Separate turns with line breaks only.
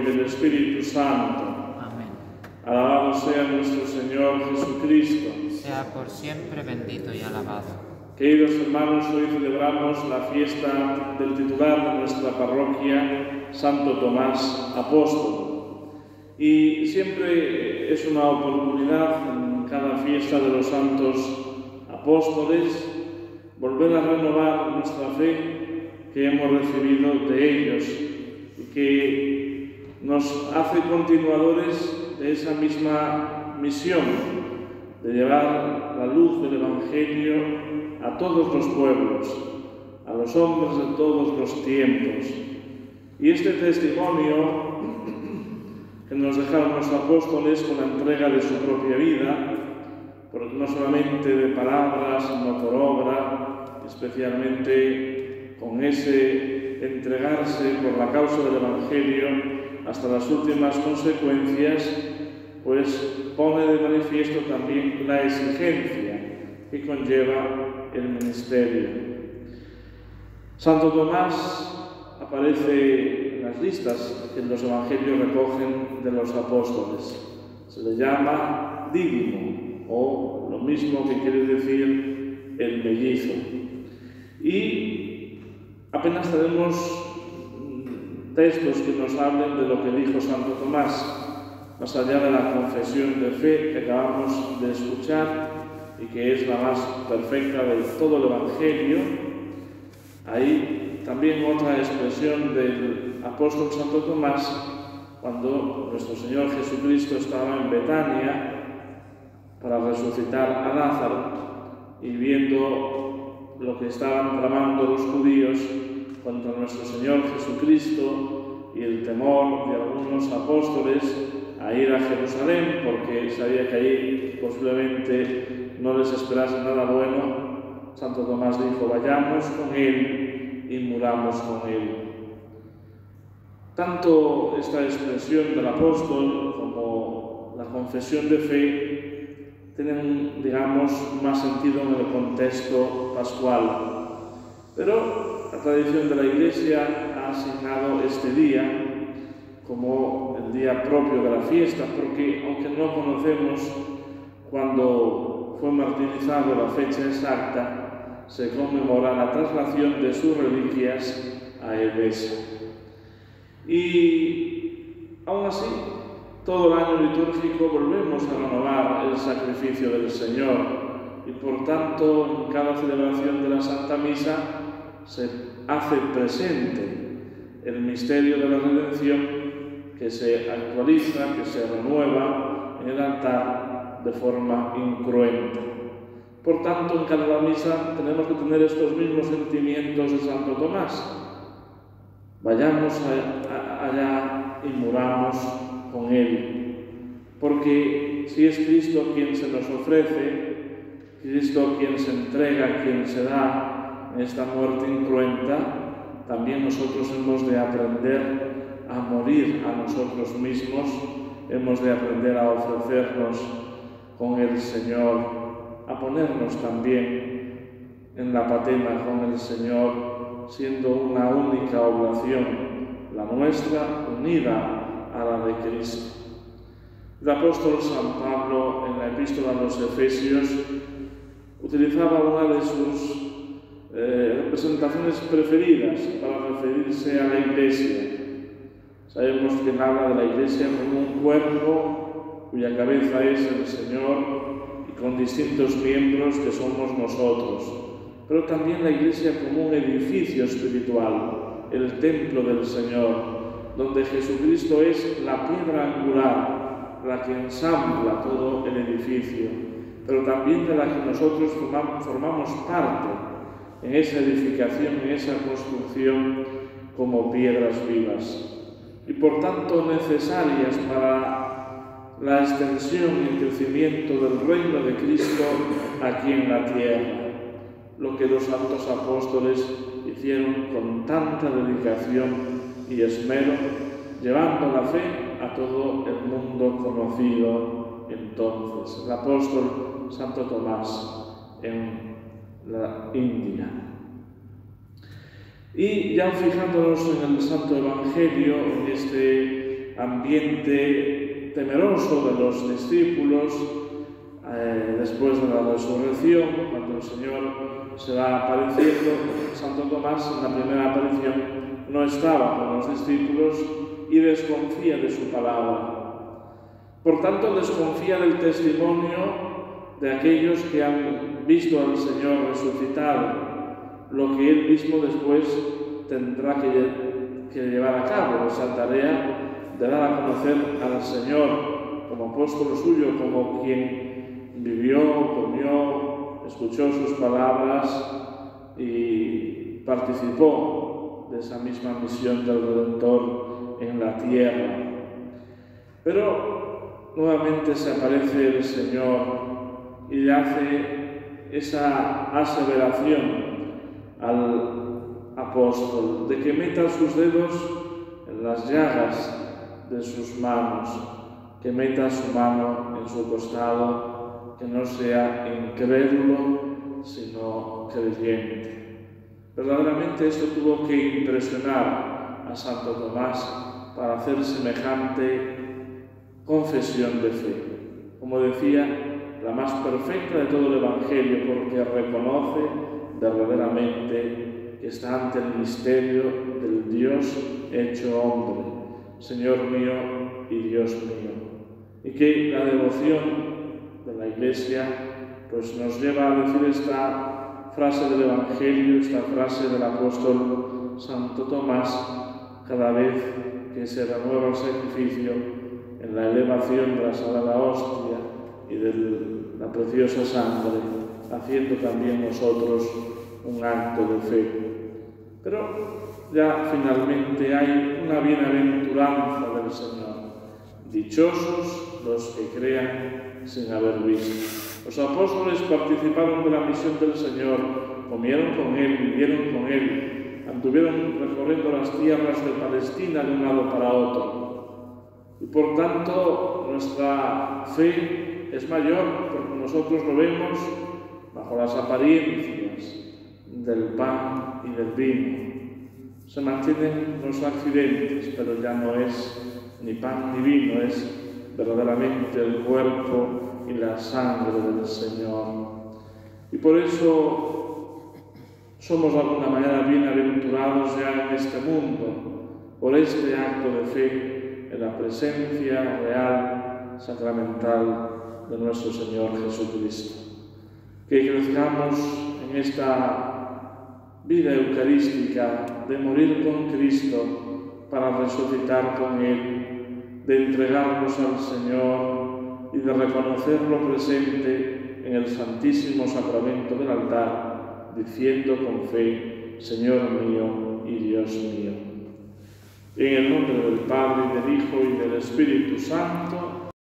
y del Espíritu Santo.
Amén.
Alabado sea nuestro Señor Jesucristo.
Sea por siempre bendito y alabado.
Queridos hermanos, hoy celebramos la fiesta del titular de nuestra parroquia, Santo Tomás Apóstol. Y siempre es una oportunidad en cada fiesta de los santos apóstoles volver a renovar nuestra fe que hemos recibido de ellos y que nos hace continuadores de esa misma misión de llevar la luz del Evangelio a todos los pueblos, a los hombres de todos los tiempos. Y este testimonio que nos dejaron los apóstoles con la entrega de su propia vida, porque no solamente de palabras, sino por obra, especialmente con ese entregarse por la causa del Evangelio hasta las últimas consecuencias, pues pone de manifiesto también la exigencia que conlleva el ministerio. Santo Tomás aparece en las listas que los evangelios recogen de los apóstoles. Se le llama Dídimo, o lo mismo que quiere decir el mellizo. Y apenas tenemos textos que nos hablen de lo que dijo Santo Tomás, más allá de la confesión de fe que acabamos de escuchar y que es la más perfecta de todo el Evangelio. Hay también otra expresión del apóstol Santo Tomás cuando nuestro Señor Jesucristo estaba en Betania para resucitar a Lázaro y viendo lo que estaban tramando los judíos contra nuestro Señor Jesucristo y el temor de algunos apóstoles a ir a Jerusalén porque sabía que ahí posiblemente no les esperase nada bueno, Santo Tomás dijo: vayamos con él y muramos con él. Tanto esta expresión del apóstol como la confesión de fe tienen, digamos, más sentido en el contexto pascual. Pero la tradición de la Iglesia ha asignado este día como el día propio de la fiesta, porque aunque no conocemos cuándo fue martirizado la fecha exacta, se conmemora la traslación de sus reliquias a Edesa. Y aún así, todo el año litúrgico volvemos a renovar el sacrificio del Señor y por tanto en cada celebración de la Santa Misa se hace presente el misterio de la redención que se actualiza, que se renueva en el altar de forma incruenta. Por tanto, en cada misa tenemos que tener estos mismos sentimientos de Santo Tomás. Vayamos allá y muramos con Él. Porque si es Cristo quien se nos ofrece, Cristo quien se entrega, quien se da en esta muerte incruenta, también nosotros hemos de aprender a morir a nosotros mismos, hemos de aprender a ofrecernos con el Señor, a ponernos también en la patena con el Señor, siendo una única oblación, la nuestra unida a la de Cristo. El apóstol San Pablo, en la epístola a los Efesios, utilizaba una de sus representaciones preferidas para referirse a la Iglesia. Sabemos que habla de la Iglesia como un cuerpo cuya cabeza es el Señor y con distintos miembros que somos nosotros, pero también la Iglesia como un edificio espiritual, el templo del Señor, donde Jesucristo es la piedra angular, la que ensambla todo el edificio, pero también de la que nosotros formamos parte en esa edificación, en esa construcción como piedras vivas. Y por tanto necesarias para la extensión y el crecimiento del reino de Cristo aquí en la tierra, lo que los santos apóstoles hicieron con tanta dedicación y esmero, llevando la fe a todo el mundo conocido entonces. El apóstol Santo Tomás en la India. Y ya fijándonos en el Santo Evangelio, en este ambiente temeroso de los discípulos después de la resurrección, cuando el Señor se va apareciendo. Santo Tomás, en la primera aparición, no estaba con los discípulos y desconfía de su palabra. Por tanto, desconfía del testimonio de aquellos que han visto al Señor resucitado, lo que él mismo después tendrá que llevar a cabo, esa tarea de dar a conocer al Señor como apóstol suyo, como quien vivió, comió, escuchó sus palabras y participó de esa misma misión del Redentor en la tierra. Pero nuevamente se aparece el Señor y le hace esa aseveración al apóstol de que meta sus dedos en las llagas de sus manos, que meta su mano en su costado, que no sea incrédulo, sino creyente. Verdaderamente esto tuvo que impresionar a Santo Tomás para hacer semejante confesión de fe. Como decía, la más perfecta de todo el Evangelio, porque reconoce verdaderamente que está ante el misterio del Dios hecho hombre, Señor mío y Dios mío. Y que la devoción de la Iglesia pues nos lleva a decir esta frase del Evangelio, esta frase del apóstol Santo Tomás, cada vez que se renueva el sacrificio en la elevación de la Sagrada Hostia y de la preciosa sangre, haciendo también nosotros un acto de fe. Pero ya finalmente hay una bienaventuranza del Señor. Dichosos los que crean sin haber visto. Los apóstoles participaron de la misión del Señor, comieron con Él, vivieron con Él, anduvieron recorriendo las tierras de Palestina de un lado para otro. Y por tanto nuestra fe es mayor, porque nosotros lo vemos bajo las apariencias del pan y del vino. Se mantienen los accidentes, pero ya no es ni pan ni vino, es verdaderamente el cuerpo y la sangre del Señor. Y por eso somos de alguna manera bienaventurados ya en este mundo, por este acto de fe en la presencia real, sacramental de nuestro Señor Jesucristo. Que crezcamos en esta vida eucarística de morir con Cristo para resucitar con Él, de entregarnos al Señor y de reconocerlo presente en el Santísimo Sacramento del altar, diciendo con fe: Señor mío y Dios mío. En el nombre del Padre, y del Hijo, y del Espíritu Santo.